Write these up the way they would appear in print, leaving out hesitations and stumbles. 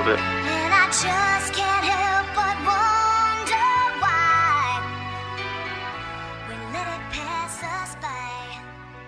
bit. And I just can't help but wonder why we let it pass us by.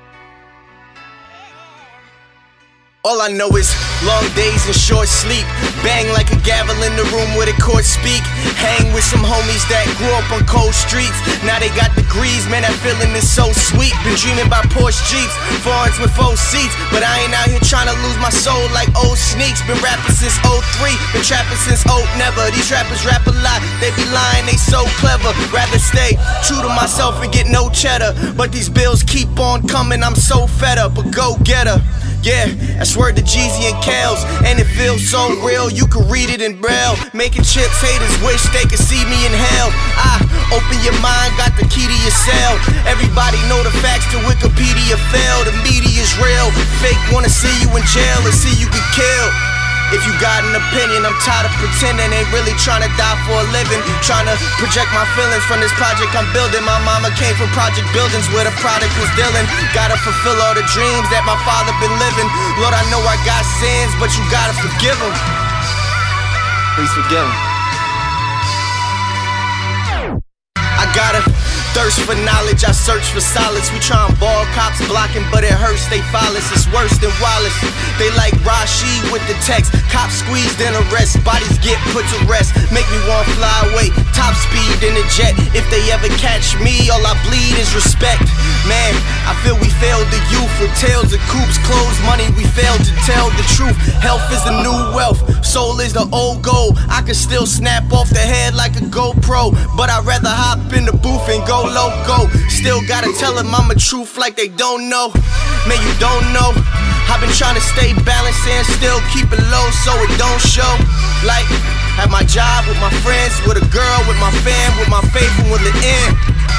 All I know is long days and short sleep. Bang like a gavel in the room where the court speak. Hang with some homies that grew up on cold streets. Now they got degrees, man, that feeling is so sweet. Been dreaming about Porsche Jeeps, foreigns with 4 seats. But I ain't out here trying to lose my soul like old sneaks. Been rapping since 03, been trapping since never. These rappers rap a lot, they be lying, they so clever. Rather stay true to myself and get no cheddar. But these bills keep on coming, I'm so fed up. A go-getter. Yeah, that's word to Jeezy and Kales. And it feels so real, you can read it in Braille. Making chips, haters wish they could see me in hell. Open your mind, got the key to your cell. Everybody know the facts to Wikipedia fail. The media's real, fake wanna see you in jail and see you get killed. If you got an opinion, I'm tired of pretending. Ain't really trying to die for a living. Trying to project my feelings from this project I'm building. My mama came from project buildings where the product was dealing. Gotta fulfill all the dreams that my father been living. Lord, I know I got sins, but you gotta forgive them. Please forgive them. I gotta thirst for knowledge, I search for solace. We tryin' ball, cops blocking, but it hurts, they flawless. It's worse than Wallace. They like Rashid with the text. Cops squeeze, then arrest. Bodies get put to rest. Make me wanna fly away, top speed in a jet. If they ever catch me, all I bleed is respect. Man, I feel we failed the youth. With tales of coops, closed money, we failed to tell the truth. Health is the new wealth, soul is the old gold. I can still snap off the head like a GoPro, but I'd rather hop in the booth and go loco. Still gotta tell them I'm a truth like they don't know. Man, you don't know. I've been trying to stay balanced and still keep it low so it don't show. Like, at my job, with my friends, with a girl, with my fam, with my faith and with the end.